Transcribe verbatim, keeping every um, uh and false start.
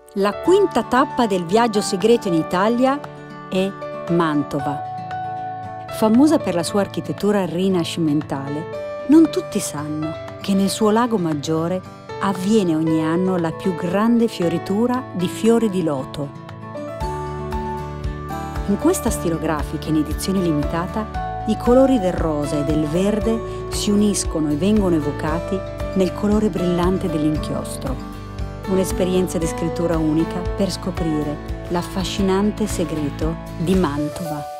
La quinta tappa del viaggio segreto in Italia è Mantova. Famosa per la sua architettura rinascimentale, non tutti sanno che nel suo lago maggiore avviene ogni anno la più grande fioritura di fiori di loto. In questa stilografica in edizione limitata, i colori del rosa e del verde si uniscono e vengono evocati nel colore brillante dell'inchiostro. Un'esperienza di scrittura unica per scoprire l'affascinante segreto di Mantova.